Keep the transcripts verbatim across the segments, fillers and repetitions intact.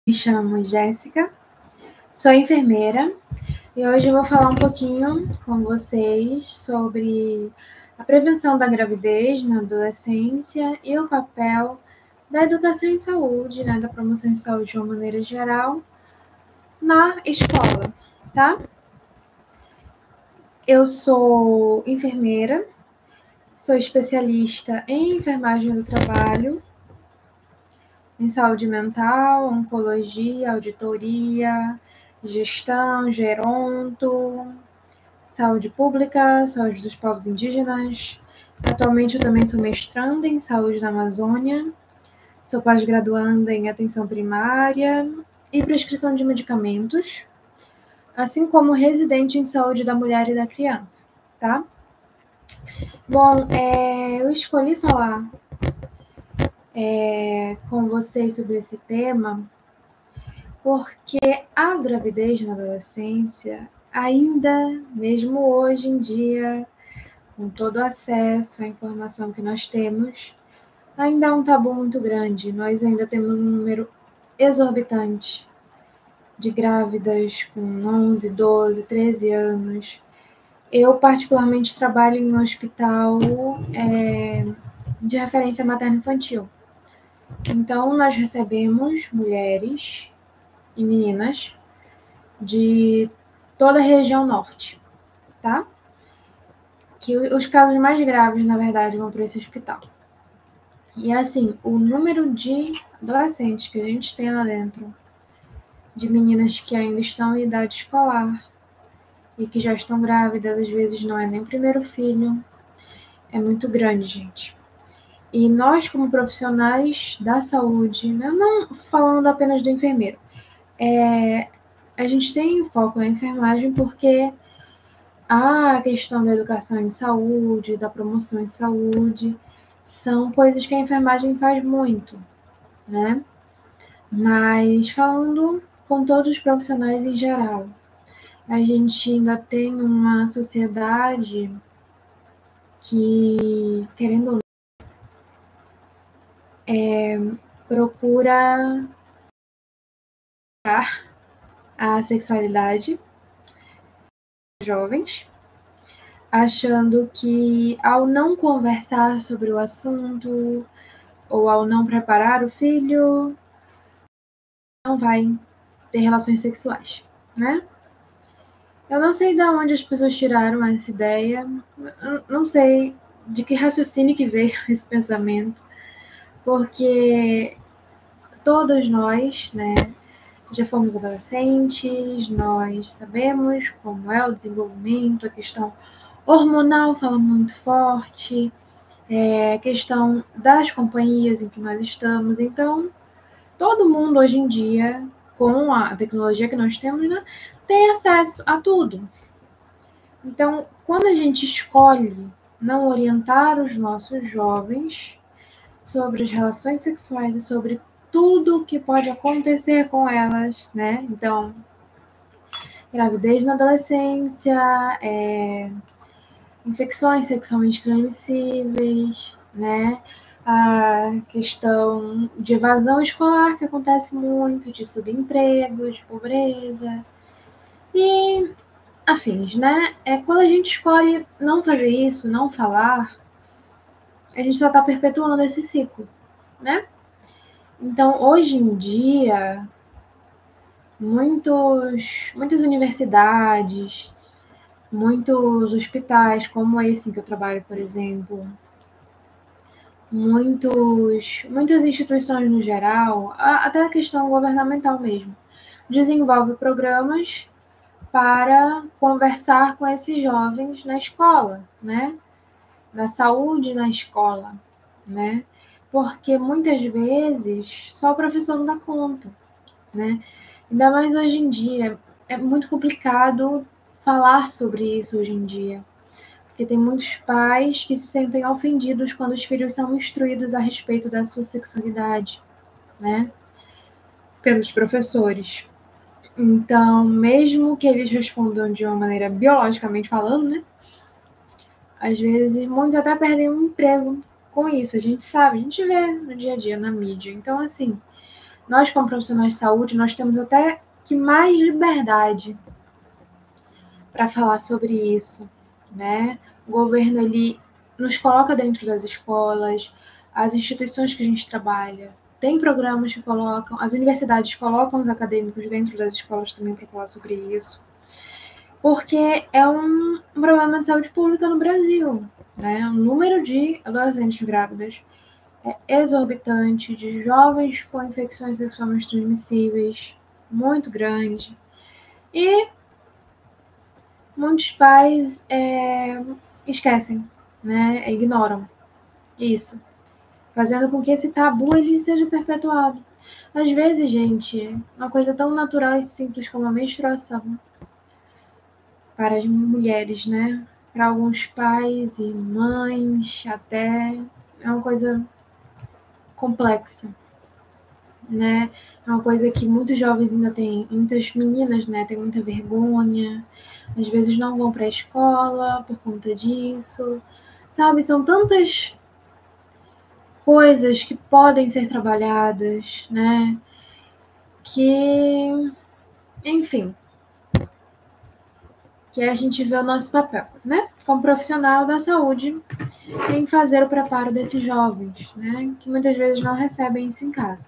Me chamo Jéssica, sou enfermeira e hoje eu vou falar um pouquinho com vocês sobre a prevenção da gravidez na adolescência e o papel da educação em saúde, né, da promoção de saúde de uma maneira geral, na escola, tá? Eu sou enfermeira, sou especialista em enfermagem do trabalho, em saúde mental, oncologia, auditoria, gestão, geronto, saúde pública, saúde dos povos indígenas. Atualmente eu também sou mestranda em saúde na Amazônia, sou pós-graduanda em atenção primária e prescrição de medicamentos, assim como residente em saúde da mulher e da criança, tá? Bom, é, eu escolhi falar é, com vocês sobre esse tema porque a gravidez na adolescência, ainda, mesmo hoje em dia, com todo o acesso à informação que nós temos, ainda é um tabu muito grande. Nós ainda temos um número exorbitante de grávidas com onze, doze, treze anos. Eu, particularmente, trabalho em um hospital é, de referência materno-infantil. Então, nós recebemos mulheres e meninas de toda a região norte, tá? Que os casos mais graves, na verdade, vão para esse hospital. E assim, o número de adolescentes que a gente tem lá dentro, de meninas que ainda estão em idade escolar e que já estão grávidas, às vezes não é nem o primeiro filho, é muito grande, gente. E nós, como profissionais da saúde, né, não falando apenas do enfermeiro, é, a gente tem foco na enfermagem porque a questão da educação em saúde, da promoção em saúde, são coisas que a enfermagem faz muito, né? Mas falando com todos os profissionais em geral, a gente ainda tem uma sociedade que, querendo ou não, é, procura a sexualidade dos jovens, achando que ao não conversar sobre o assunto ou ao não preparar o filho, não vai ter relações sexuais, né? Eu não sei de onde as pessoas tiraram essa ideia, não sei de que raciocínio que veio esse pensamento, porque todos nós, né, já fomos adolescentes, nós sabemos como é o desenvolvimento, a questão hormonal fala muito forte, é, a questão das companhias em que nós estamos, então todo mundo hoje em dia, com a tecnologia que nós temos, né, tem acesso a tudo. Então, quando a gente escolhe não orientar os nossos jovens sobre as relações sexuais e sobre tudo que pode acontecer com elas, né? Então, gravidez na adolescência, é, infecções sexualmente transmissíveis, né? A questão de evasão escolar, que acontece muito, de subemprego, de pobreza, e afins, né? É, quando a gente escolhe não fazer isso, não falar, a gente só está perpetuando esse ciclo, né? Então, hoje em dia, muitos, muitas universidades, muitos hospitais, como esse que eu trabalho, por exemplo, muitos, muitas instituições no geral, até a questão governamental mesmo, desenvolve programas para conversar com esses jovens na escola, né? Da saúde na escola, né? Porque muitas vezes só o professor não dá conta, né? Ainda mais hoje em dia, é muito complicado falar sobre isso hoje em dia, porque tem muitos pais que se sentem ofendidos quando os filhos são instruídos a respeito da sua sexualidade, né? Pelos professores. Então, mesmo que eles respondam de uma maneira biologicamente falando, né? Às vezes, muitos até perdem um emprego com isso. A gente sabe, a gente vê no dia a dia, na mídia. Então, assim, nós, como profissionais de saúde, nós temos até que mais liberdade para falar sobre isso, né? O governo, ele nos coloca dentro das escolas, as instituições que a gente trabalha, tem programas que colocam, as universidades colocam os acadêmicos dentro das escolas também para falar sobre isso, porque é um, um problema de saúde pública no Brasil, né? O número de adolescentes grávidas é exorbitante, de jovens com infecções sexualmente transmissíveis, muito grande. E muitos pais é, esquecem, né? Ignoram isso, fazendo com que esse tabu ele seja perpetuado. Às vezes, gente, uma coisa tão natural e simples como a menstruação para as mulheres, né? Para alguns pais e mães, até é uma coisa complexa, né? É uma coisa que muitos jovens ainda têm, muitas meninas, né, têm muita vergonha, às vezes não vão para a escola por conta disso, sabe? São tantas coisas que podem ser trabalhadas, né? Que, enfim, que a gente vê o nosso papel, né? Como profissional da saúde, em fazer o preparo desses jovens, né? Que muitas vezes não recebem isso em casa.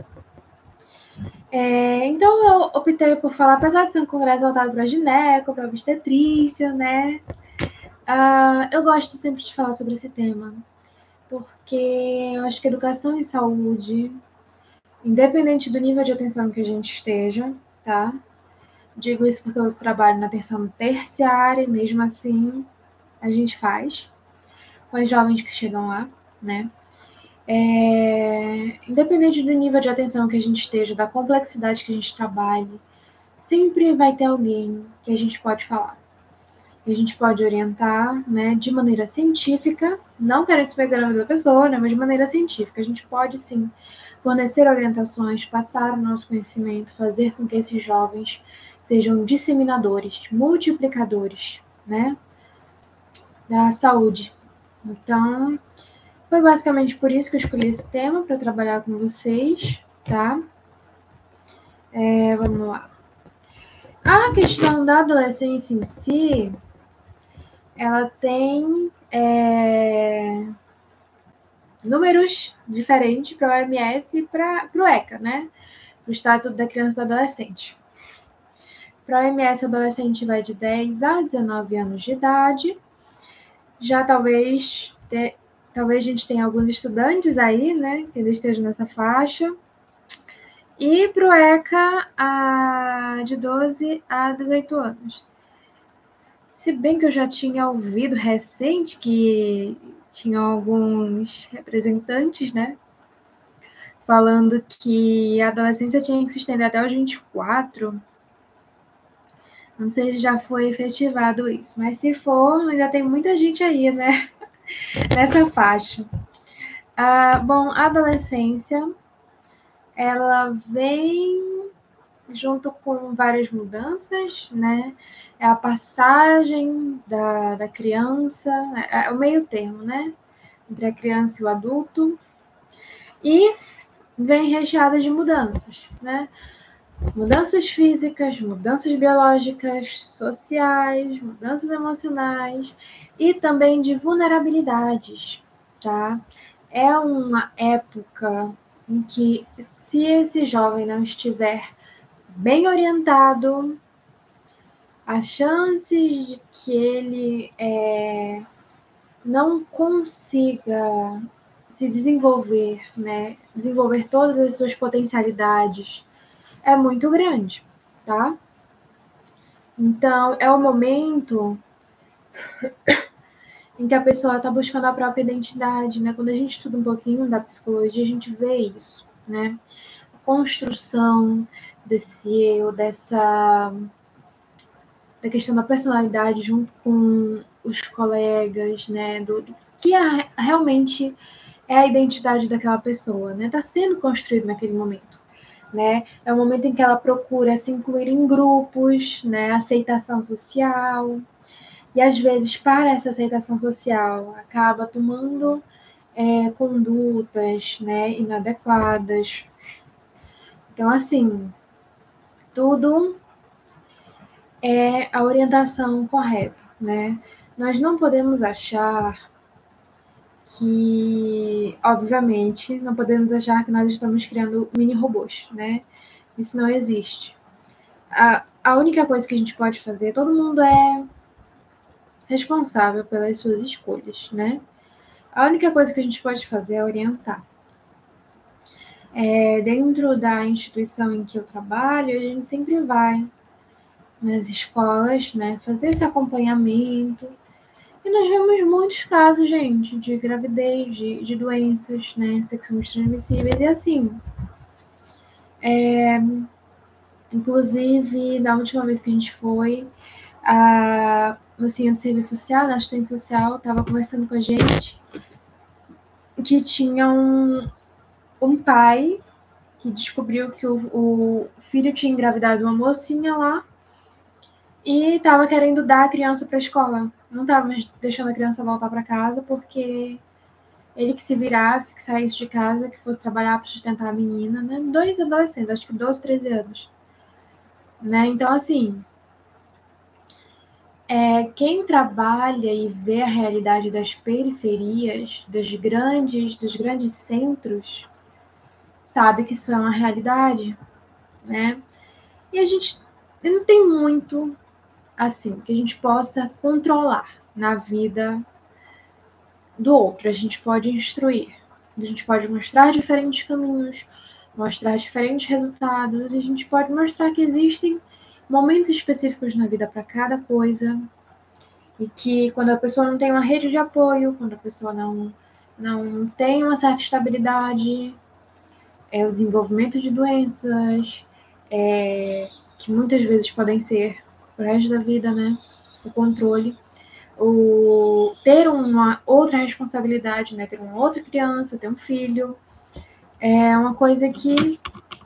É, então eu optei por falar, apesar de ser um congresso voltado para gineco, para obstetrícia, né? Uh, eu gosto sempre de falar sobre esse tema, porque eu acho que educação em saúde, independente do nível de atenção que a gente esteja, tá? Digo isso porque eu trabalho na atenção terciária e mesmo assim a gente faz com os jovens que chegam lá, né? É, independente do nível de atenção que a gente esteja, da complexidade que a gente trabalhe, sempre vai ter alguém que a gente pode falar. Que a gente pode orientar, né, de maneira científica, não querendo despegar a vida da pessoa, né, mas de maneira científica. A gente pode, sim, fornecer orientações, passar o nosso conhecimento, fazer com que esses jovens sejam disseminadores, multiplicadores, né, da saúde. Então, foi basicamente por isso que eu escolhi esse tema, para trabalhar com vocês, tá? É, vamos lá. A questão da adolescência em si, ela tem é, números diferentes para o O M S e para o ECA, né? O Estatuto da Criança e do Adolescente. Para o O M S, o adolescente vai de dez a dezenove anos de idade. Já talvez, te, talvez a gente tenha alguns estudantes aí, né? Que eles estejam nessa faixa. E para o ECA, a, de doze a dezoito anos. Se bem que eu já tinha ouvido recente que tinha alguns representantes, né, falando que a adolescência tinha que se estender até os vinte e quatro. Não sei se já foi efetivado isso, mas se for, ainda tem muita gente aí, né, nessa faixa. Ah, bom, a adolescência, ela vem junto com várias mudanças, né? É a passagem da, da criança, é o meio termo, né? Entre a criança e o adulto. E vem recheada de mudanças, né? Mudanças físicas, mudanças biológicas, sociais, mudanças emocionais e também de vulnerabilidades, tá? É uma época em que, se esse jovem não estiver bem orientado, as chances de que ele é, não consiga se desenvolver, né, desenvolver todas as suas potencialidades, é muito grande, tá? Então, é o momento em que a pessoa está buscando a própria identidade, né? Quando a gente estuda um pouquinho da psicologia, a gente vê isso, né? A construção desse eu, dessa da questão da personalidade junto com os colegas, né? Do, do que é, realmente é a identidade daquela pessoa, né? Está sendo construído naquele momento, né? É o momento em que ela procura se incluir em grupos, né? Aceitação social. E às vezes, para essa aceitação social, acaba tomando é, condutas, né, inadequadas. Então, assim, tudo é a orientação correta, né? Nós não podemos achar que, obviamente, não podemos achar que nós estamos criando mini robôs, né? Isso não existe. A, a única coisa que a gente pode fazer, todo mundo é responsável pelas suas escolhas, né? A única coisa que a gente pode fazer é orientar. É, dentro da instituição em que eu trabalho, a gente sempre vai nas escolas, né, fazer esse acompanhamento. E nós vemos muitos casos, gente, de gravidez, de, de doenças, né, sexualmente transmissíveis. E assim, é, inclusive, na última vez que a gente foi, a mocinha do serviço social, a assistente social, estava conversando com a gente que tinha um, um pai que descobriu que o, o filho tinha engravidado uma mocinha lá e estava querendo dar a criança para a escola. Não estava mais deixando a criança voltar para casa porque ele que se virasse, que saísse de casa, que fosse trabalhar para sustentar a menina, né? Dois adolescentes, acho que doze, treze anos. Né? Então, assim, é, quem trabalha e vê a realidade das periferias, dos grandes, dos grandes centros, sabe que isso é uma realidade, né? E a gente não tem muito, assim, que a gente possa controlar na vida do outro. A gente pode instruir, a gente pode mostrar diferentes caminhos, mostrar diferentes resultados, e a gente pode mostrar que existem momentos específicos na vida para cada coisa, e que quando a pessoa não tem uma rede de apoio, quando a pessoa não, não tem uma certa estabilidade, é o desenvolvimento de doenças, é, que muitas vezes podem ser o resto da vida, né? O controle. O ter uma outra responsabilidade, né? Ter uma outra criança, ter um filho, é uma coisa que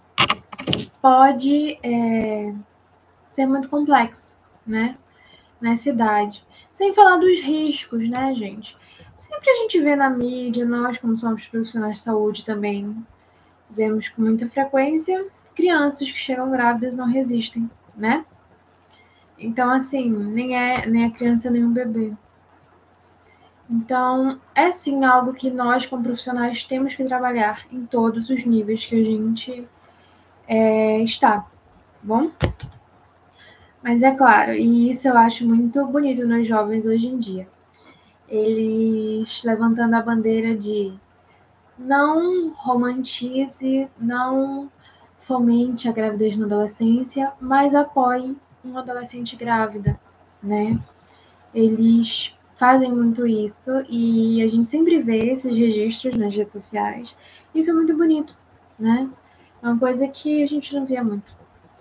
pode é, ser muito complexo, né? Nessa idade. Sem falar dos riscos, né, gente? Sempre a gente vê na mídia, nós, como somos profissionais de saúde também, vemos com muita frequência crianças que chegam grávidas não resistem, né? Então, assim, nem é nem a criança nem o bebê. Então, é sim algo que nós, como profissionais, temos que trabalhar em todos os níveis que a gente é, está, bom? Mas é claro, e isso eu acho muito bonito nos jovens hoje em dia. Eles levantando a bandeira de não romantize, não fomente a gravidez na adolescência, mas apoie uma adolescente grávida, né? Eles fazem muito isso e a gente sempre vê esses registros nas redes sociais. Isso é muito bonito, né? É uma coisa que a gente não via muito.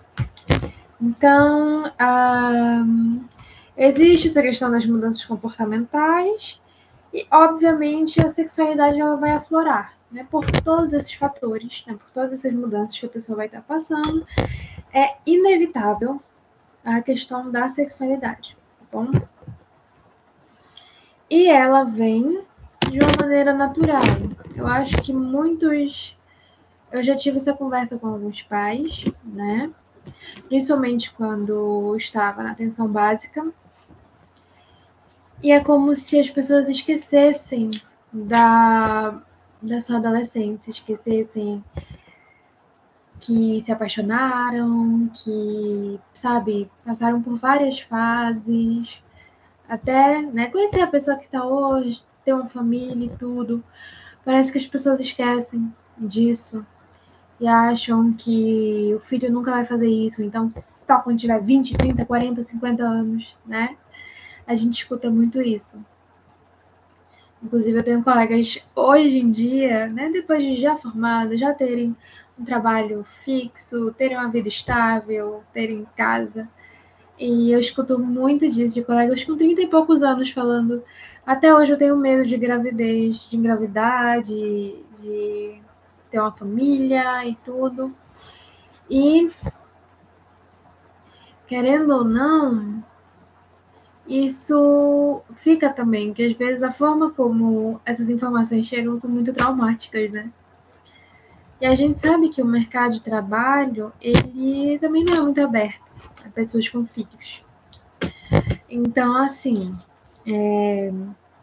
Então, ah, existe essa questão das mudanças comportamentais e, obviamente, a sexualidade ela vai aflorar, né? Por todos esses fatores, né? Por todas essas mudanças que a pessoa vai estar passando, é inevitável a questão da sexualidade, tá bom? E ela vem de uma maneira natural. Eu acho que muitos... Eu já tive essa conversa com alguns pais, né? Principalmente quando estava na atenção básica. E é como se as pessoas esquecessem da, da sua adolescência, esquecessem que se apaixonaram, que, sabe, passaram por várias fases, até, né, conhecer a pessoa que está hoje, ter uma família e tudo. Parece que as pessoas esquecem disso e acham que o filho nunca vai fazer isso, então só quando tiver vinte, trinta, quarenta, cinquenta anos, né? A gente escuta muito isso. Inclusive, eu tenho colegas hoje em dia, né, depois de já formados, já terem um trabalho fixo, terem uma vida estável, terem casa. E eu escuto muito disso de colegas com trinta e poucos anos falando: até hoje eu tenho medo de gravidez, de engravidar, de, de ter uma família e tudo. E, querendo ou não, isso fica também, que às vezes a forma como essas informações chegam são muito traumáticas, né? E a gente sabe que o mercado de trabalho, ele também não é muito aberto a pessoas com filhos. Então, assim, é,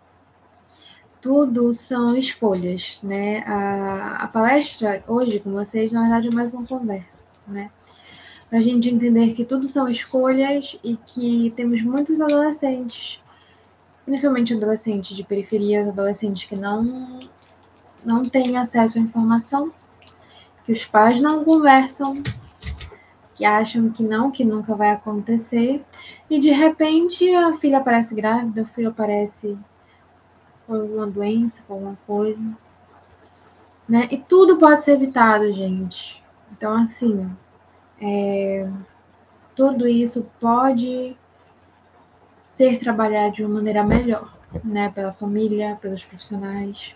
tudo são escolhas, né? A, a palestra hoje com vocês, na verdade, é mais uma conversa, né? Para a gente entender que tudo são escolhas e que temos muitos adolescentes, principalmente adolescentes de periferias, adolescentes que não, não têm acesso à informação, que os pais não conversam, que acham que não, que nunca vai acontecer, e de repente a filha aparece grávida, o filho aparece com alguma doença, com alguma coisa, né? E tudo pode ser evitado, gente. Então, assim, é, tudo isso pode ser trabalhado de uma maneira melhor, né? Pela família, pelos profissionais.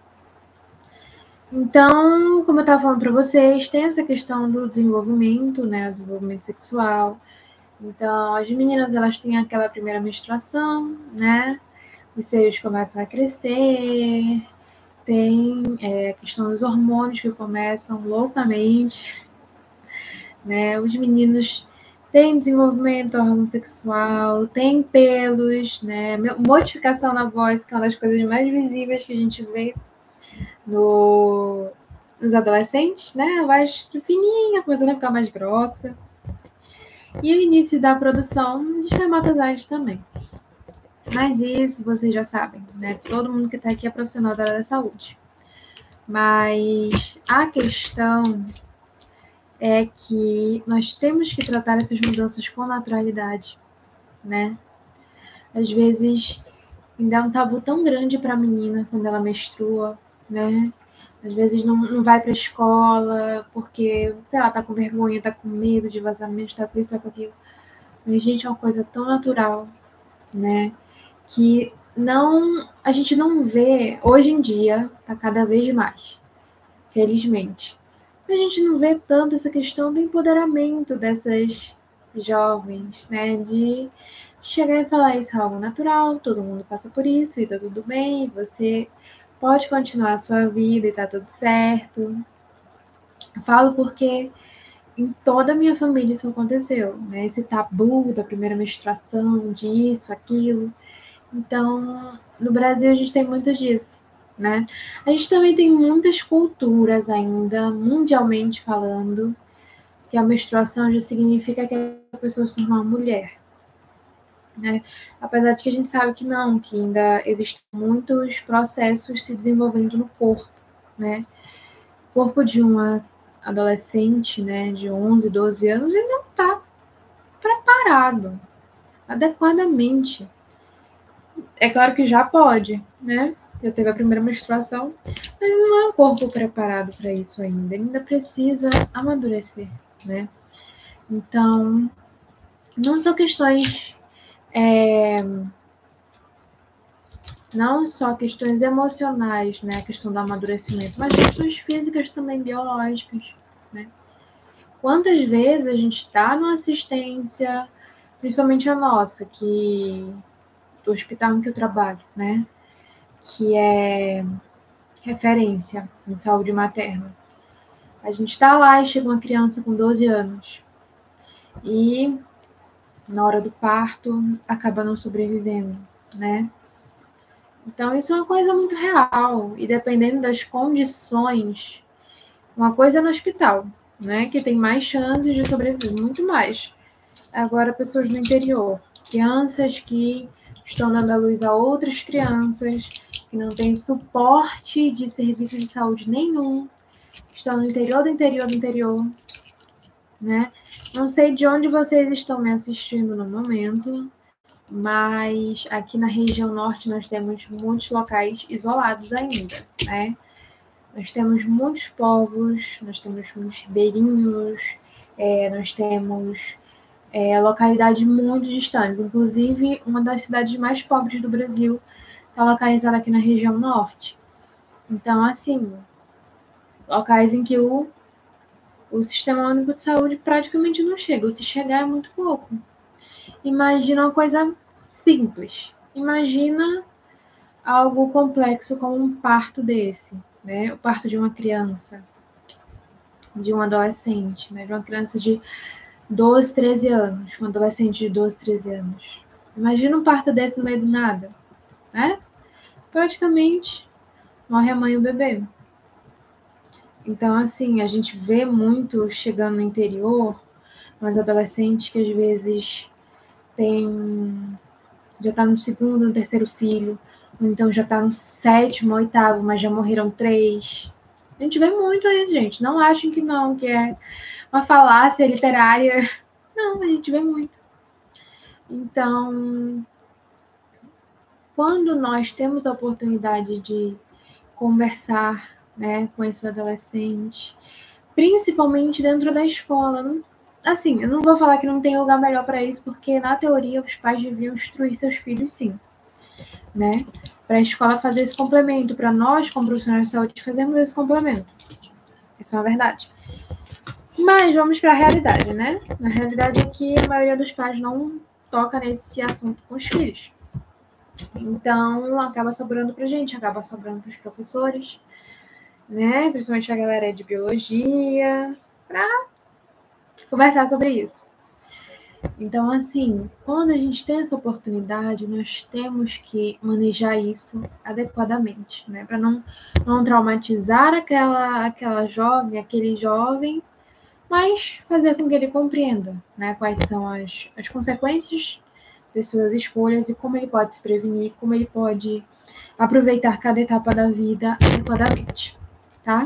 Então, como eu estava falando para vocês, tem essa questão do desenvolvimento, né? O desenvolvimento sexual. Então, as meninas, elas têm aquela primeira menstruação, né? Os seios começam a crescer, tem é, a questão dos hormônios que começam loucamente, né? Os meninos têm desenvolvimento órgão sexual, tem pelos, né? Modificação na voz, que é uma das coisas mais visíveis que a gente vê no, nos adolescentes, né? A voz fininha, começando a ficar mais grossa. E o início da produção de espermatozoides também. Mas isso vocês já sabem, né? Todo mundo que está aqui é profissional da área da saúde. Mas a questão é que nós temos que tratar essas mudanças com naturalidade, né? Às vezes ainda é um tabu tão grande para a menina quando ela menstrua, né? Às vezes não, não vai para a escola porque, sei lá, tá com vergonha, tá com medo de vazamento, tá com isso, tá com aquilo. Mas, gente, é uma coisa tão natural, né? Que não, a gente não vê, hoje em dia, tá cada vez mais, felizmente. A gente não vê tanto essa questão do empoderamento dessas jovens, né? De chegar e falar isso é algo natural, todo mundo passa por isso e tá tudo bem, você pode continuar a sua vida e tá tudo certo. Eu falo porque em toda a minha família isso aconteceu, né? Esse tabu da primeira menstruação, disso, aquilo. Então, no Brasil a gente tem muito disso, né? A gente também tem muitas culturas ainda, mundialmente falando, que a menstruação já significa que a pessoa se tornou uma mulher, né? Apesar de que a gente sabe que não, que ainda existem muitos processos se desenvolvendo no corpo, né? O corpo de uma adolescente, né, de onze, doze anos, ele não está preparado adequadamente. É claro que já pode, né? Já teve a primeira menstruação, mas não é um corpo preparado para isso ainda. Ele ainda precisa amadurecer, né? Então, não são questões, é, não só questões emocionais, né? A questão do amadurecimento, mas questões físicas também, biológicas, né? Quantas vezes a gente está numa assistência, principalmente a nossa, que do hospital em que eu trabalho, né? Que é referência em saúde materna. A gente está lá e chega uma criança com doze anos e na hora do parto acaba não sobrevivendo, né? Então isso é uma coisa muito real e dependendo das condições, uma coisa é no hospital, né? Que tem mais chances de sobreviver, muito mais. Agora pessoas no interior, crianças que estão dando à luz a outras crianças que não têm suporte de serviço de saúde nenhum, que estão no interior do interior do interior, né? Não sei de onde vocês estão me assistindo no momento, mas aqui na região norte nós temos muitos locais isolados ainda, né? Nós temos muitos povos, nós temos muitos ribeirinhos, é, nós temos é, localidades muito distantes. Inclusive, uma das cidades mais pobres do Brasil está localizada aqui na região norte. Então, assim, locais em que o O Sistema Único de Saúde praticamente não chega, ou se chegar é muito pouco. Imagina uma coisa simples. Imagina algo complexo como um parto desse, né? O parto de uma criança. de um adolescente, né? De uma criança de doze, treze anos, um adolescente de doze, treze anos. Imagina um parto desse no meio do nada, né? Praticamente morre a mãe e o bebê. Então, assim, a gente vê muito chegando no interior, mas adolescentes que às vezes tem, já está no segundo, no terceiro filho, ou então já está no sétimo, oitavo, mas já morreram três. A gente vê muito isso, gente. Não achem que não, que é uma falácia literária. Não, a gente vê muito. Então, quando nós temos a oportunidade de conversar, né, com esses adolescentes, principalmente dentro da escola, assim, eu não vou falar que não tem lugar melhor para isso, porque na teoria os pais deviam instruir seus filhos, sim, né? Para a escola fazer esse complemento, para nós, como profissionais de saúde, fazermos esse complemento. Isso é uma verdade. Mas vamos para a realidade, né? A realidade é que a maioria dos pais não toca nesse assunto com os filhos. Então, acaba sobrando para a gente, acaba sobrando para os professores, né? Principalmente a galera de biologia, para conversar sobre isso. Então, assim, quando a gente tem essa oportunidade, nós temos que manejar isso adequadamente, né? Para não, não traumatizar aquela, aquela jovem, aquele jovem, mas fazer com que ele compreenda, né? Quais são as, as consequências das suas escolhas e como ele pode se prevenir, como ele pode aproveitar cada etapa da vida adequadamente, tá?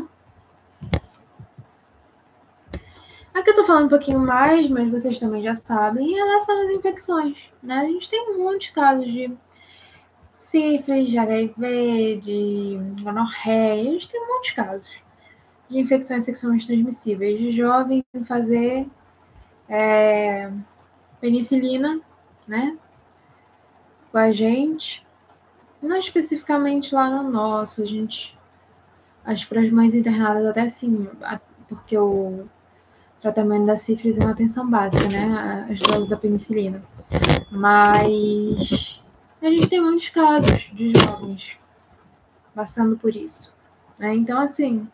Aqui eu tô falando um pouquinho mais, mas vocês também já sabem, em relação às infecções, né? A gente tem muitos casos de sífilis, de H I V, de gonorreia, a gente tem muitos casos de infecções sexualmente transmissíveis, de jovens sem fazer é, penicilina, né? Com a gente, não especificamente lá no nosso, a gente, as para as mães internadas até sim, porque o tratamento da sífilis é uma atenção básica, né? As doses da penicilina. Mas a gente tem muitos casos de jovens passando por isso, né? Então, assim,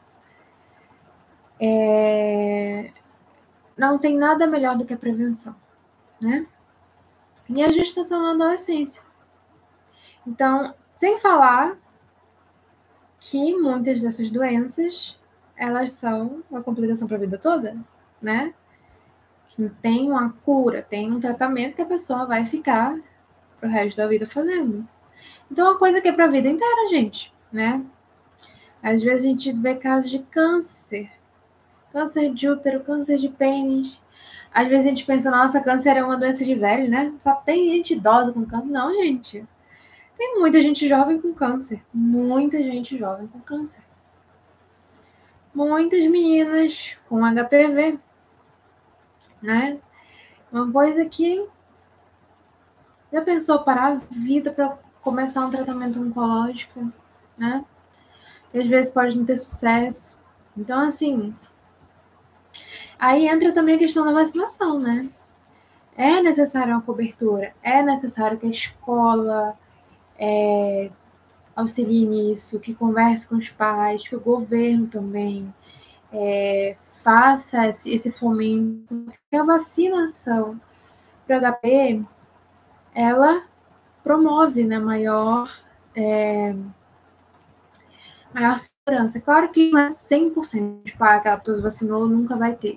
é... não tem nada melhor do que a prevenção, né? E a gestação na adolescência. Então, sem falar que muitas dessas doenças, elas são uma complicação para a vida toda, né? Tem uma cura, tem um tratamento que a pessoa vai ficar pro resto da vida fazendo. Então, é uma coisa que é para a vida inteira, gente, né? Às vezes a gente vê casos de câncer, câncer de útero, câncer de pênis. Às vezes a gente pensa, nossa, câncer é uma doença de velho, né? Só tem gente idosa com câncer. Não, gente. Tem muita gente jovem com câncer. Muita gente jovem com câncer. Muitas meninas com H P V, né? Uma coisa que já pensou parar a vida para começar um tratamento oncológico, né? E às vezes pode não ter sucesso. Então, assim, aí entra também a questão da vacinação, né? É necessária uma cobertura, é necessário que a escola é, auxilie nisso, que converse com os pais, que o governo também é, faça esse, esse fomento, porque a vacinação para o H P V, ela promove, né, maior, é, maior segurança. Claro que não é cem por cento de pai, aquela pessoa vacinou, nunca vai ter,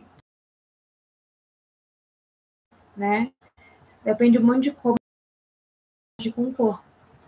né? Depende muito de como agir com o corpo.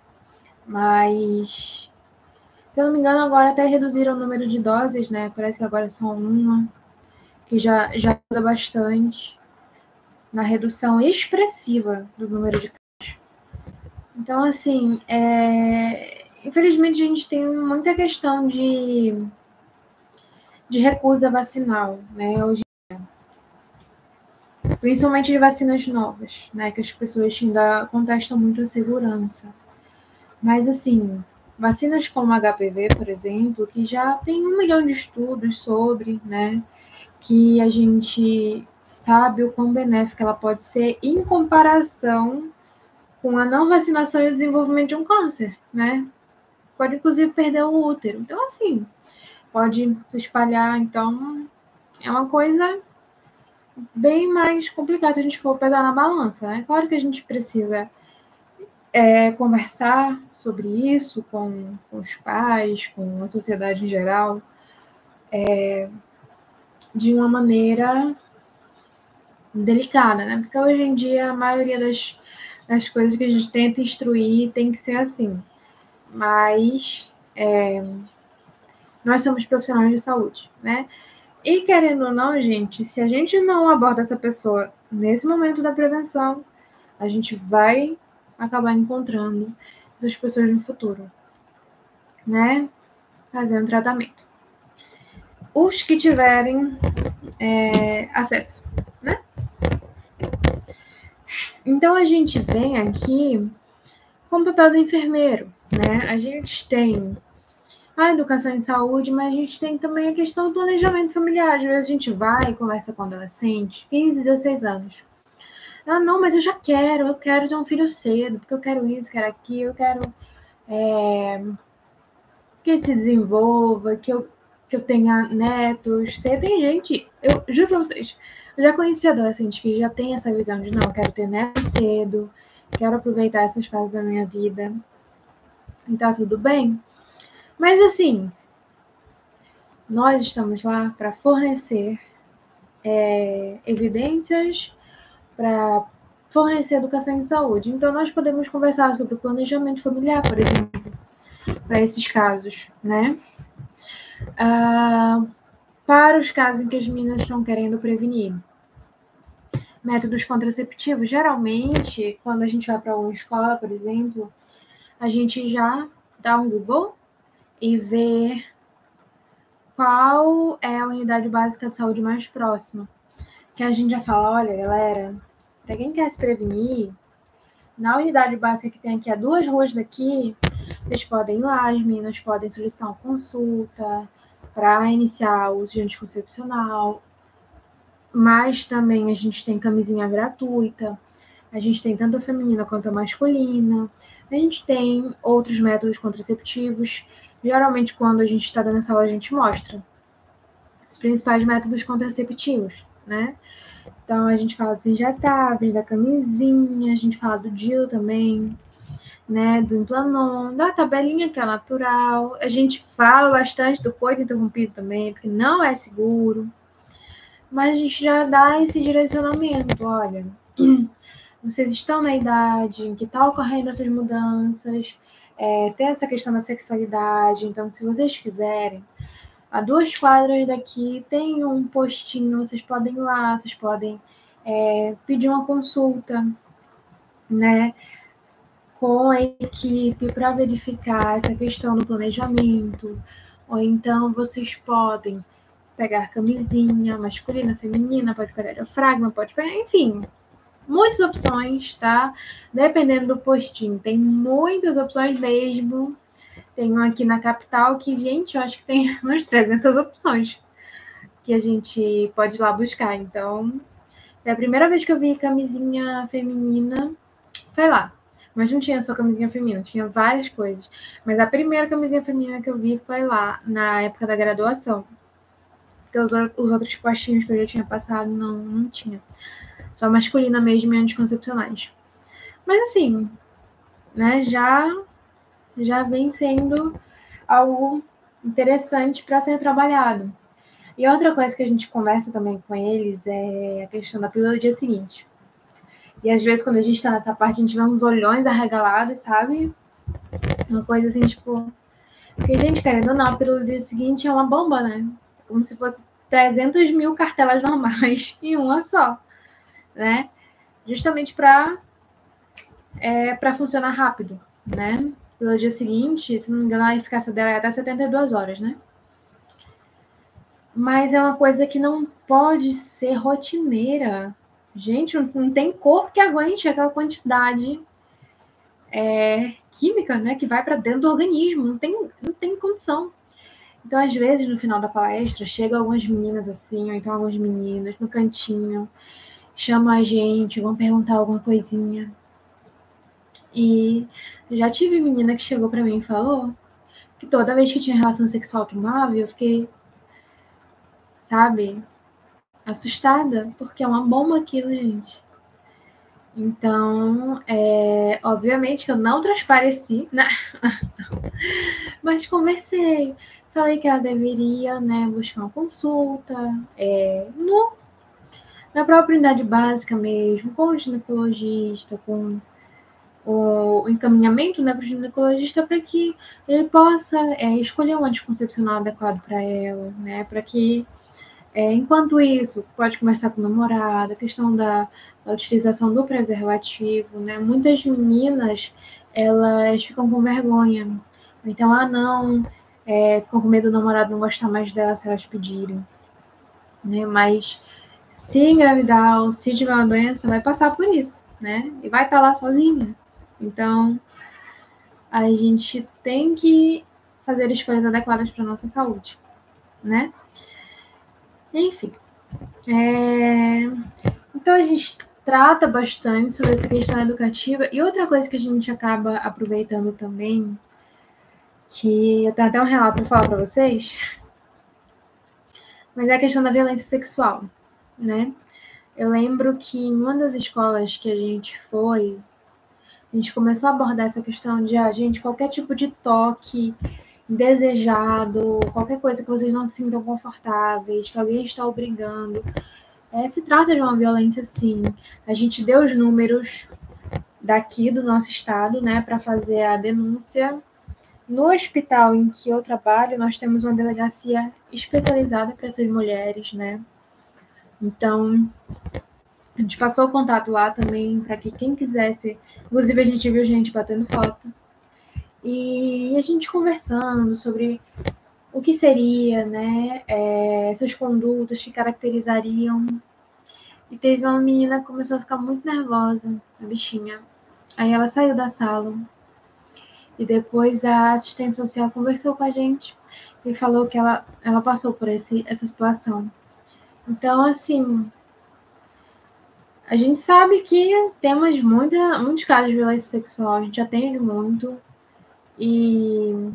Mas, se eu não me engano, agora até reduziram o número de doses, né? Parece que agora é só uma, que já, já ajuda bastante na redução expressiva do número de casos. Então, assim, é... infelizmente a gente tem muita questão de, de recusa vacinal, né? Hoje, principalmente de vacinas novas, né? Que as pessoas ainda contestam muito a segurança. Mas, assim, vacinas como H P V, por exemplo, que já tem um milhão de estudos sobre, né? Que a gente sabe o quão benéfica ela pode ser em comparação com a não vacinação e o desenvolvimento de um câncer, né? Pode, inclusive, perder o útero. Então, assim, pode se espalhar. Então, é uma coisa bem mais complicada se a gente for pesar na balança, né? Claro que a gente precisa é, conversar sobre isso com, com os pais, com a sociedade em geral, é, de uma maneira delicada, né? Porque hoje em dia a maioria das, das coisas que a gente tenta instruir tem que ser assim. Mas é, nós somos profissionais de saúde, né? E querendo ou não, gente, se a gente não aborda essa pessoa nesse momento da prevenção, a gente vai acabar encontrando essas pessoas no futuro, né? Fazendo tratamento. Os que tiverem é, acesso, né? Então a gente vem aqui com o papel do enfermeiro, né? A gente tem a educação em saúde, mas a gente tem também a questão do planejamento familiar. Às vezes a gente vai e conversa com adolescente, quinze, dezesseis anos. Ah, não, mas eu já quero, eu quero ter um filho cedo, porque eu quero isso, quero aquilo, eu quero é, que ele se desenvolva, que eu, que eu tenha netos. Você tem gente, eu juro pra vocês, eu já conheci adolescentes que já tem essa visão de não, eu quero ter netos cedo, quero aproveitar essas fases da minha vida. E tá tudo bem. Mas assim, nós estamos lá para fornecer é, evidências, para fornecer educação em saúde. Então, nós podemos conversar sobre o planejamento familiar, por exemplo, para esses casos, né? Ah, para os casos em que as meninas estão querendo prevenir. Métodos contraceptivos, geralmente, quando a gente vai para uma escola, por exemplo, a gente já dá um Google e vê qual é a unidade básica de saúde mais próxima. Que a gente já fala, olha, galera, para quem quer se prevenir, na unidade básica que tem aqui a duas ruas daqui, vocês podem ir lá, as meninas podem solicitar uma consulta para iniciar o uso de anticoncepcional, mas também a gente tem camisinha gratuita, a gente tem tanto a feminina quanto a masculina, a gente tem outros métodos contraceptivos. Geralmente, quando a gente está dando essa aula, a gente mostra os principais métodos contraceptivos, né? Então, a gente fala dos injetáveis, da camisinha, a gente fala do D I U também, né? Do Implanon, da tabelinha que é natural. A gente fala bastante do coito interrompido também, porque não é seguro. Mas a gente já dá esse direcionamento, olha, vocês estão na idade em que está ocorrendo essas mudanças, é, tem essa questão da sexualidade, então se vocês quiserem, a duas quadras daqui tem um postinho, vocês podem ir lá, vocês podem é, pedir uma consulta, né, com a equipe para verificar essa questão do planejamento, ou então vocês podem pegar camisinha masculina, feminina, pode pegar diafragma, pode pegar, enfim, muitas opções, tá? Dependendo do postinho, tem muitas opções mesmo. Tem um aqui na capital que, gente, eu acho que tem umas trezentas opções que a gente pode ir lá buscar. Então, é a primeira vez que eu vi camisinha feminina, foi lá. Mas não tinha só camisinha feminina, tinha várias coisas. Mas a primeira camisinha feminina que eu vi foi lá, na época da graduação. Porque os, os outros postinhos que eu já tinha passado não, não tinha. Só masculina mesmo e anticoncepcionais. Mas assim, né, já, já vem sendo algo interessante para ser trabalhado. E outra coisa que a gente conversa também com eles é a questão da pílula do dia seguinte. E às vezes, quando a gente está nessa parte, a gente vê uns olhões arregalados, sabe? Uma coisa assim, tipo... Porque, gente, querendo ou não, a pílula do dia seguinte é uma bomba, né? Como se fosse trezentas mil cartelas normais em uma só, né? Justamente para é, para funcionar rápido, né? Pelo dia seguinte, se não me engano, a eficácia dela é até setenta e duas horas, né? Mas é uma coisa que não pode ser rotineira. Gente, não, não tem corpo que aguente aquela quantidade é, química, né? Que vai para dentro do organismo. Não tem, não tem condição. Então, às vezes, no final da palestra, chegam algumas meninas assim, ou então alguns meninos no cantinho, chamam a gente, vão perguntar alguma coisinha. E já tive menina que chegou para mim e falou que toda vez que tinha relação sexual tomava, eu fiquei, sabe, assustada, porque é uma bomba aquilo, gente. Então, é, obviamente que eu não transpareci, né? Mas conversei. Falei que ela deveria, né, buscar uma consulta, é, no, na própria unidade básica mesmo, com o ginecologista, com o encaminhamento, né, para o ginecologista, para que ele possa é, escolher um anticoncepcional adequado para ela, né, para que, é, enquanto isso, pode conversar com o namorado, a questão da, da utilização do preservativo, né, muitas meninas, elas ficam com vergonha, então, ah, não, é, ficam com medo do namorado não gostar mais dela se elas pedirem, né, mas se engravidar ou se tiver uma doença, vai passar por isso, né, e vai estar lá sozinha. Então, a gente tem que fazer escolhas adequadas para a nossa saúde, né? Enfim. É... Então, a gente trata bastante sobre essa questão educativa. E outra coisa que a gente acaba aproveitando também, que eu tenho até um relato para falar para vocês, mas é a questão da violência sexual, né? Eu lembro que em uma das escolas que a gente foi, a gente começou a abordar essa questão de, ah, gente, qualquer tipo de toque desejado, qualquer coisa que vocês não se sintam confortáveis, que alguém está obrigando, é, se trata de uma violência, sim. A gente deu os números daqui do nosso estado, né, para fazer a denúncia. No hospital em que eu trabalho, nós temos uma delegacia especializada para essas mulheres, né? Então, a gente passou o contato lá também para que quem quisesse, inclusive a gente viu gente batendo foto, e a gente conversando sobre o que seria, né, é, essas condutas que caracterizariam. E teve uma menina que começou a ficar muito nervosa, a bichinha. Aí ela saiu da sala. E depois a assistente social conversou com a gente e falou que ela, ela passou por esse, essa situação. Então, assim, a gente sabe que temos muita, muitos casos de violência sexual, a gente atende muito. E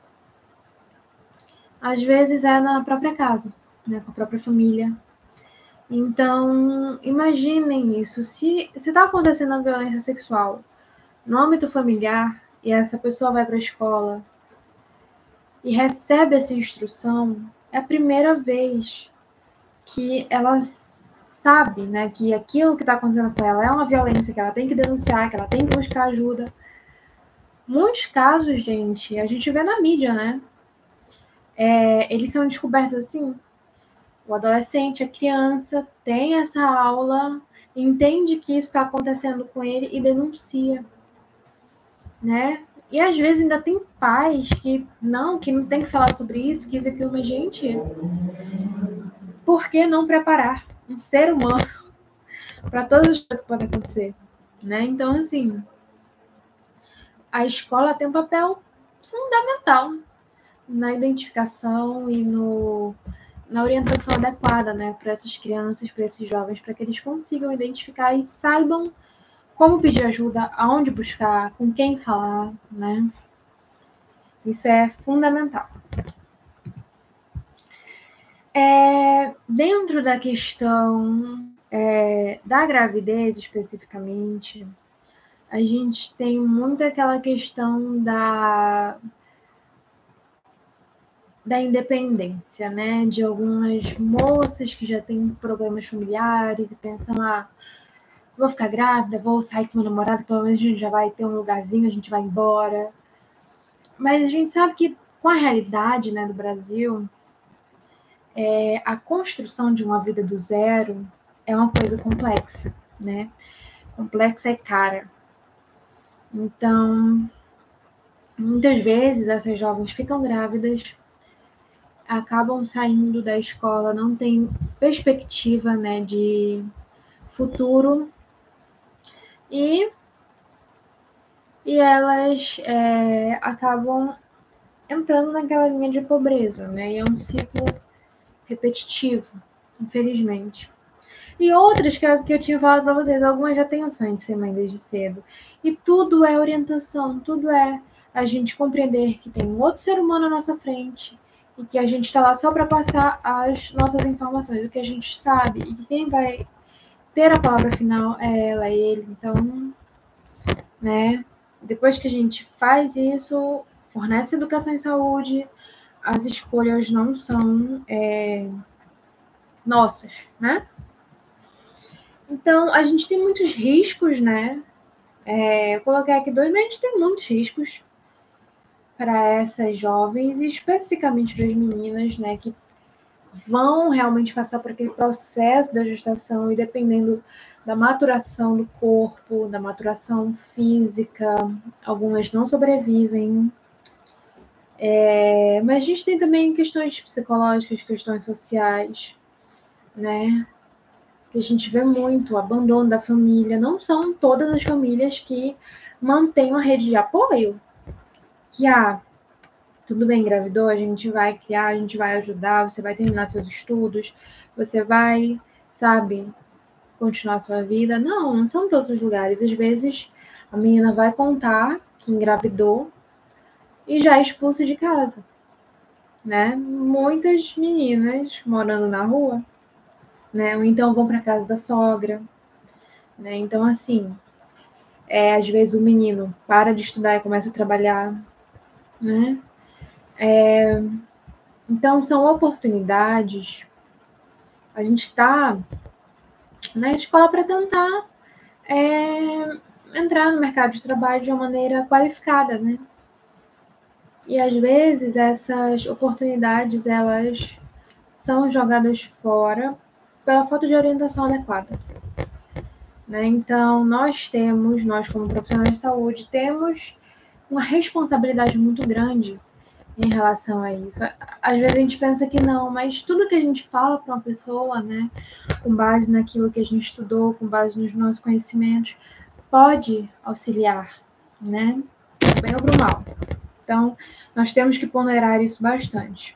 às vezes é na própria casa, né, com a própria família. Então, imaginem isso. Se está acontecendo a violência sexual no âmbito familiar e essa pessoa vai para a escola e recebe essa instrução, é a primeira vez que ela sabe, né, que aquilo que está acontecendo com ela é uma violência, que ela tem que denunciar, que ela tem que buscar ajuda. Muitos casos, gente, a gente vê na mídia, né? É, eles são descobertos assim. O adolescente, a criança, tem essa aula, entende que isso está acontecendo com ele e denuncia, né? E às vezes ainda tem pais que não, que não tem que falar sobre isso, que isso aqui, mas gente, por que não preparar um ser humano para todas as coisas que podem acontecer, né? Então, assim, a escola tem um papel fundamental na identificação e no na orientação adequada, né, para essas crianças, para esses jovens, para que eles consigam identificar e saibam como pedir ajuda, aonde buscar, com quem falar, né? Isso é fundamental. É, dentro da questão é, da gravidez, especificamente, a gente tem muito aquela questão da da independência, né? De algumas moças que já têm problemas familiares e pensam, ah, vou ficar grávida, vou sair com meu namorado, pelo menos a gente já vai ter um lugarzinho, a gente vai embora. Mas a gente sabe que com a realidade, né, do Brasil, é, a construção de uma vida do zero é uma coisa complexa, né? Complexa e cara. Então, muitas vezes essas jovens ficam grávidas, acabam saindo da escola, não tem perspectiva, né, de futuro e, e elas é, acabam entrando naquela linha de pobreza, né, e é um ciclo repetitivo, infelizmente. E outras que eu, que eu tinha falado para vocês, algumas já têm o sonho de ser mãe desde cedo. E tudo é orientação, tudo é a gente compreender que tem um outro ser humano à nossa frente e que a gente está lá só para passar as nossas informações, o que a gente sabe, e que quem vai ter a palavra final é ela, é ele. Então, né, depois que a gente faz isso, fornece educação em saúde, as escolhas não são é, nossas, né? Então, a gente tem muitos riscos, né? É, eu coloquei aqui dois, mas a gente tem muitos riscos para essas jovens, e especificamente para as meninas, né, que vão realmente passar por aquele processo da gestação, e dependendo da maturação do corpo, da maturação física, algumas não sobrevivem. É, mas a gente tem também questões psicológicas, questões sociais, né? Que a gente vê muito, o abandono da família. Não são todas as famílias que mantêm uma rede de apoio. Que, ah, tudo bem, engravidou, a gente vai criar, a gente vai ajudar, você vai terminar seus estudos, você vai, sabe, continuar sua vida. Não, não são todos os lugares. Às vezes, a menina vai contar que engravidou e já é expulsa de casa, né? Muitas meninas morando na rua, né? Ou então vão para casa da sogra, né? Então, assim, é, às vezes o menino para de estudar e começa a trabalhar, né? É, então, são oportunidades. A gente está na escola para tentar é, entrar no mercado de trabalho de uma maneira qualificada, né? E às vezes essas oportunidades elas são jogadas fora pela falta de orientação adequada, né? Então nós temos, nós como profissionais de saúde, temos uma responsabilidade muito grande em relação a isso. Às vezes a gente pensa que não, mas tudo que a gente fala para uma pessoa, né, com base naquilo que a gente estudou, com base nos nossos conhecimentos, pode auxiliar, né? Pro bem ou pro mal. Então, nós temos que ponderar isso bastante.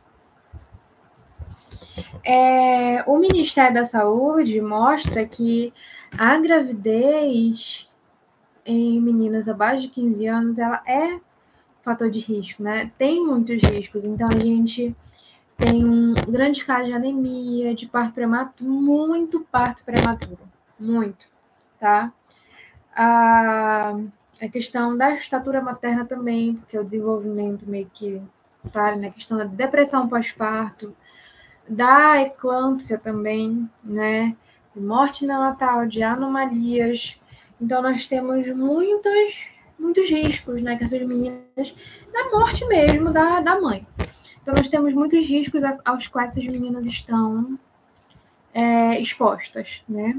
É, o Ministério da Saúde mostra que a gravidez em meninas abaixo de quinze anos, ela é fator de risco, né? Tem muitos riscos. Então, a gente tem um grande caso de anemia, de parto prematuro, muito parto prematuro, muito, tá? A, a questão da estatura materna também, porque o desenvolvimento meio que para, né? A questão da depressão pós-parto, da eclâmpsia também, né? De morte neonatal, de anomalias. Então, nós temos muitos, muitos riscos, né? Que essas meninas, da morte mesmo da, da mãe. Então, nós temos muitos riscos aos quais essas meninas estão é, expostas, né?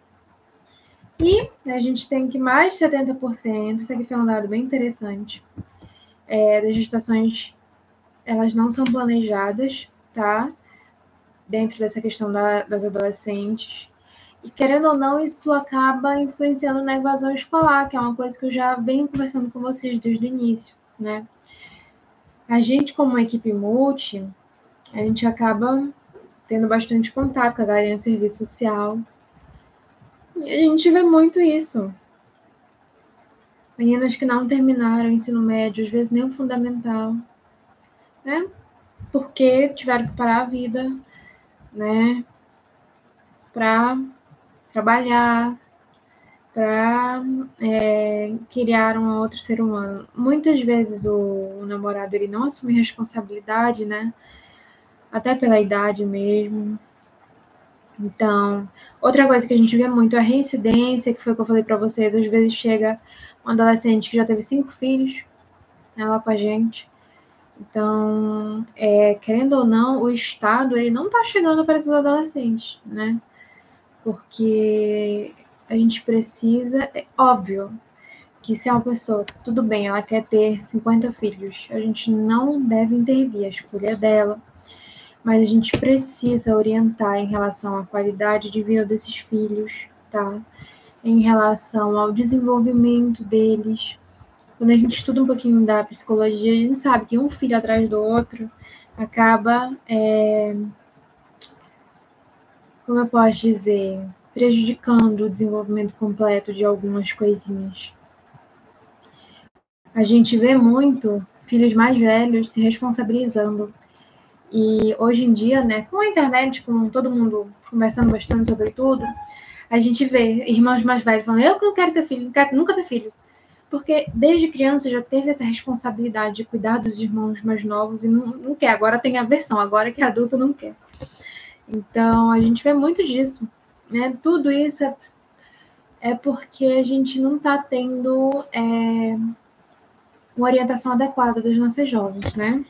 E a gente tem que mais de setenta por cento, isso aqui foi um dado bem interessante, é, das gestações, elas não são planejadas, tá? Dentro dessa questão da, das adolescentes. E, querendo ou não, isso acaba influenciando na evasão escolar, que é uma coisa que eu já venho conversando com vocês desde o início, né? A gente, como equipe multi, a gente acaba tendo bastante contato com a galera de serviço social. E a gente vê muito isso. Meninas que não terminaram o ensino médio, às vezes nem o fundamental, né? Porque tiveram que parar a vida, né? Para trabalhar, para é, criar um outro ser humano. Muitas vezes o, o namorado ele não assume responsabilidade, né? Até pela idade mesmo. Então, outra coisa que a gente vê muito é a reincidência, que foi o que eu falei para vocês. Às vezes chega um adolescente que já teve cinco filhos, né, lá com a gente. Então, é, querendo ou não, o Estado ele não está chegando para esses adolescentes, né? Porque a gente precisa, é óbvio, que se é uma pessoa, tudo bem, ela quer ter cinquenta filhos, a gente não deve intervir, a escolha dela, mas a gente precisa orientar em relação à qualidade de vida desses filhos, tá? Em relação ao desenvolvimento deles. Quando a gente estuda um pouquinho da psicologia, a gente sabe que um filho atrás do outro acaba, é, como eu posso dizer, prejudicando o desenvolvimento completo de algumas coisinhas. A gente vê muito filhos mais velhos se responsabilizando E hoje em dia, né, com a internet, com todo mundo conversando bastante sobre tudo, a gente vê irmãos mais velhos falando, eu não quero ter filho, não quero nunca ter filho. Porque desde criança já teve essa responsabilidade de cuidar dos irmãos mais novos e não, não quer. Agora tem a versão, agora que é adulto não quer. Então, a gente vê muito disso. Né? Tudo isso é, é porque a gente não está tendo é, uma orientação adequada dos nossos jovens, né?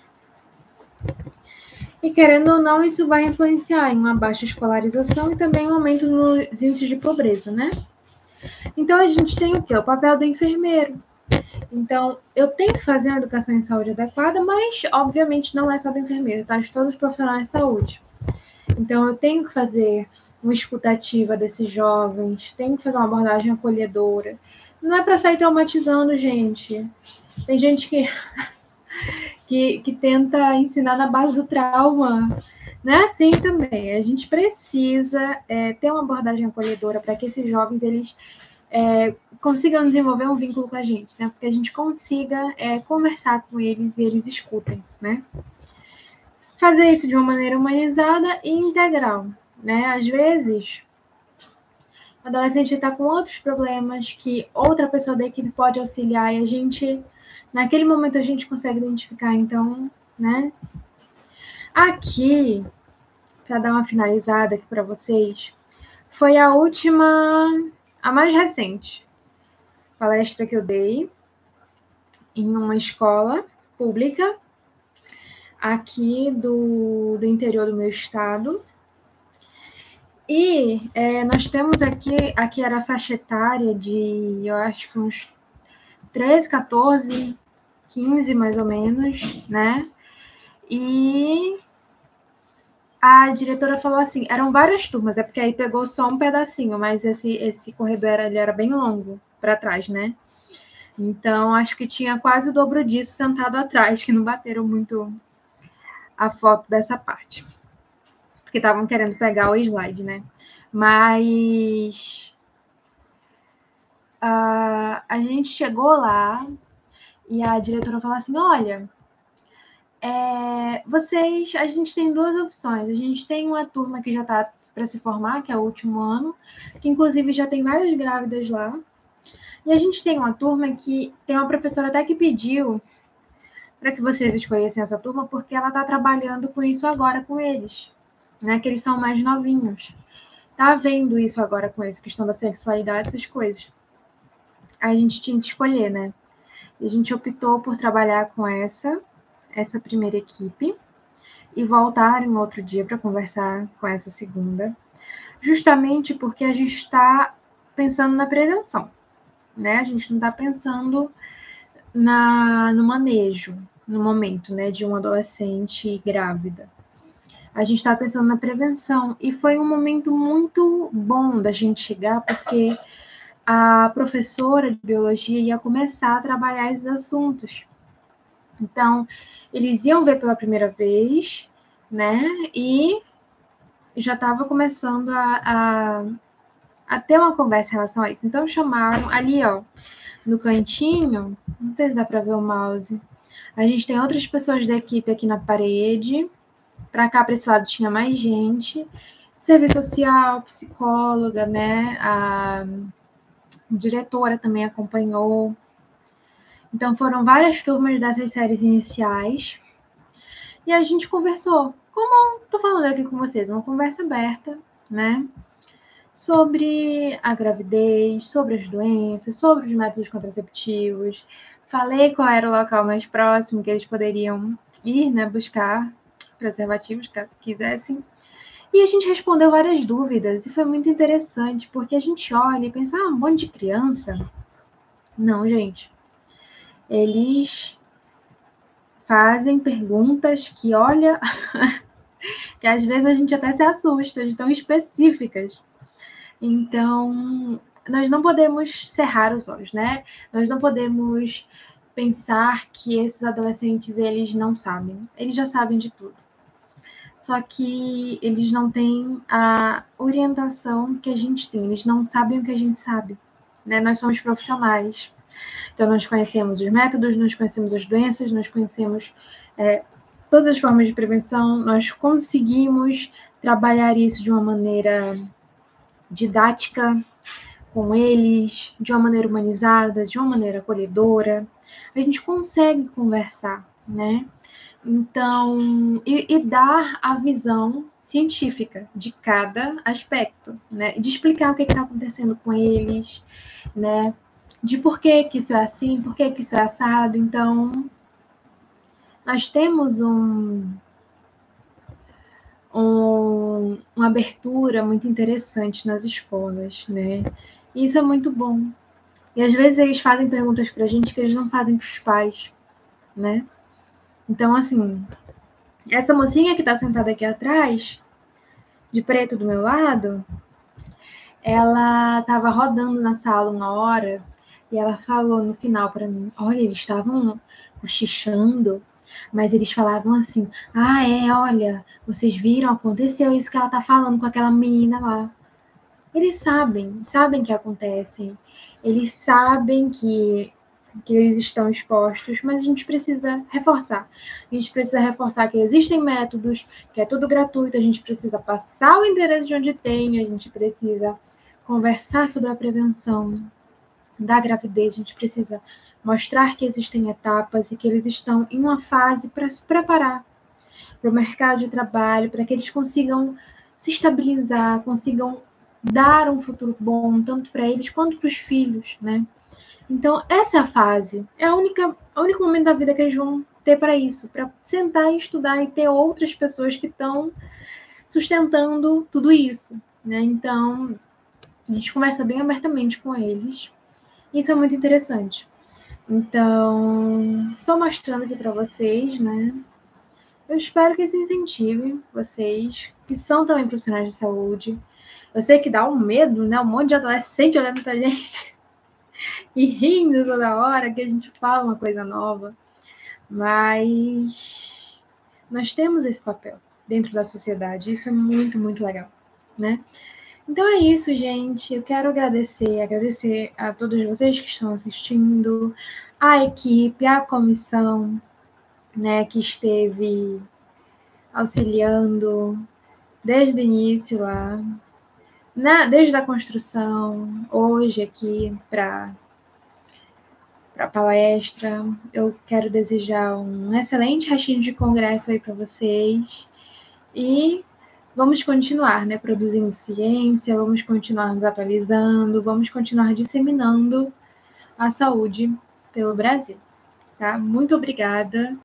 E querendo ou não, isso vai influenciar em uma baixa escolarização e também um aumento nos índices de pobreza, né? Então, a gente tem o quê? O papel do enfermeiro. Então, eu tenho que fazer uma educação em saúde adequada, mas, obviamente, não é só do enfermeiro, tá? De todos os profissionais de saúde. Então, eu tenho que fazer uma escutativa desses jovens, tenho que fazer uma abordagem acolhedora. Não é para sair traumatizando, gente. Tem gente que, que, que tenta ensinar na base do trauma. Não é assim também. A gente precisa é, ter uma abordagem acolhedora para que esses jovens, eles é, consigam desenvolver um vínculo com a gente, né? Porque a gente consiga é, conversar com eles e eles escutem, né? Fazer isso de uma maneira humanizada e integral, né? Às vezes, o adolescente está com outros problemas que outra pessoa da equipe pode auxiliar e a gente, naquele momento, a gente consegue identificar. Então, né? Aqui, para dar uma finalizada aqui para vocês, foi a última, a mais recente palestra que eu dei em uma escola pública aqui do, do interior do meu estado. E é, nós temos aqui, aqui era a faixa etária de, eu acho que uns treze, quatorze, quinze mais ou menos, né? E a diretora falou assim, eram várias turmas, é porque aí pegou só um pedacinho, mas esse, esse corredor era, ele era bem longo para trás, né? Então, acho que tinha quase o dobro disso sentado atrás, que não bateram muito a foto dessa parte. Porque estavam querendo pegar o slide, né? Mas uh, a gente chegou lá e a diretora falou assim, olha, é, vocês, a gente tem duas opções. A gente tem uma turma que já está para se formar, que é o último ano, que inclusive já tem várias grávidas lá. E a gente tem uma turma que tem uma professora até que pediu para que vocês escolhessem essa turma, porque ela está trabalhando com isso agora com eles, né? Que eles são mais novinhos. Tá vendo isso agora com essa questão da sexualidade, essas coisas. Aí a gente tinha que escolher, né? E a gente optou por trabalhar com essa, essa primeira equipe e voltar em outro dia para conversar com essa segunda, justamente porque a gente está pensando na prevenção, né? A gente não está pensando na, no manejo, no momento, né, de um adolescente grávida. A gente está pensando na prevenção e foi um momento muito bom da gente chegar, porque a professora de biologia ia começar a trabalhar esses assuntos. Então, eles iam ver pela primeira vez, né, e já estava começando a, a, a ter uma conversa em relação a isso. Então, chamaram ali, ó, no cantinho, não sei se dá para ver o mouse, a gente tem outras pessoas da equipe aqui na parede, para cá, para esse lado, tinha mais gente, serviço social, psicóloga, né, a diretora também acompanhou. Então, foram várias turmas dessas séries iniciais, e a gente conversou, como estou falando aqui com vocês, uma conversa aberta, né, sobre a gravidez, sobre as doenças, sobre os métodos contraceptivos. Falei qual era o local mais próximo que eles poderiam ir, né, buscar preservativos, caso quisessem. E a gente respondeu várias dúvidas, e foi muito interessante, porque a gente olha e pensa, ah, um monte de criança. Não, gente. Eles fazem perguntas que, olha, que às vezes a gente até se assusta, de tão específicas. Então, nós não podemos cerrar os olhos, né? Nós não podemos pensar que esses adolescentes, eles não sabem. Eles já sabem de tudo. Só que eles não têm a orientação que a gente tem. Eles não sabem o que a gente sabe, né? Nós somos profissionais. Então, nós conhecemos os métodos, nós conhecemos as doenças, nós conhecemos é, todas as formas de prevenção, nós conseguimos trabalhar isso de uma maneira didática com eles, de uma maneira humanizada, de uma maneira acolhedora. A gente consegue conversar, né? Então, e, e dar a visão científica de cada aspecto, né? De explicar o que está acontecendo com eles, né? De por que, que isso é assim, por que, que isso é assado. Então, nós temos um, um, uma abertura muito interessante nas escolas, né? E isso é muito bom. E às vezes eles fazem perguntas para a gente que eles não fazem para os pais, né? Então, assim, essa mocinha que está sentada aqui atrás, de preto do meu lado, ela estava rodando na sala uma hora e ela falou no final para mim, olha, eles estavam cochichando, mas eles falavam assim, ah, é, olha, vocês viram, aconteceu isso que ela tá falando com aquela menina lá. Eles sabem, sabem que acontece, eles sabem que, que eles estão expostos, mas a gente precisa reforçar. A gente precisa reforçar que existem métodos, que é tudo gratuito, a gente precisa passar o endereço de onde tem, a gente precisa conversar sobre a prevenção da gravidez, a gente precisa mostrar que existem etapas e que eles estão em uma fase para se preparar para o mercado de trabalho, para que eles consigam se estabilizar, consigam dar um futuro bom, tanto para eles quanto para os filhos, né? Então, essa é a fase, é a única, o único momento da vida que eles vão ter para isso, para sentar e estudar e ter outras pessoas que estão sustentando tudo isso, né? Então, a gente conversa bem abertamente com eles. Isso é muito interessante. Então, só mostrando aqui para vocês, né? Eu espero que isso incentive vocês, que são também profissionais de saúde. Eu sei que dá um medo, né? Um monte de adolescente olhando pra gente e rindo toda hora que a gente fala uma coisa nova. Mas nós temos esse papel dentro da sociedade. Isso é muito, muito legal, né? Então é isso, gente. Eu quero agradecer, agradecer a todos vocês que estão assistindo, a equipe, a comissão, né, que esteve auxiliando desde o início lá, na, desde a construção, hoje aqui para a palestra. Eu quero desejar um excelente restinho de congresso aí para vocês e vamos continuar, né, produzindo ciência, vamos continuar nos atualizando, vamos continuar disseminando a saúde pelo Brasil, tá? Muito obrigada.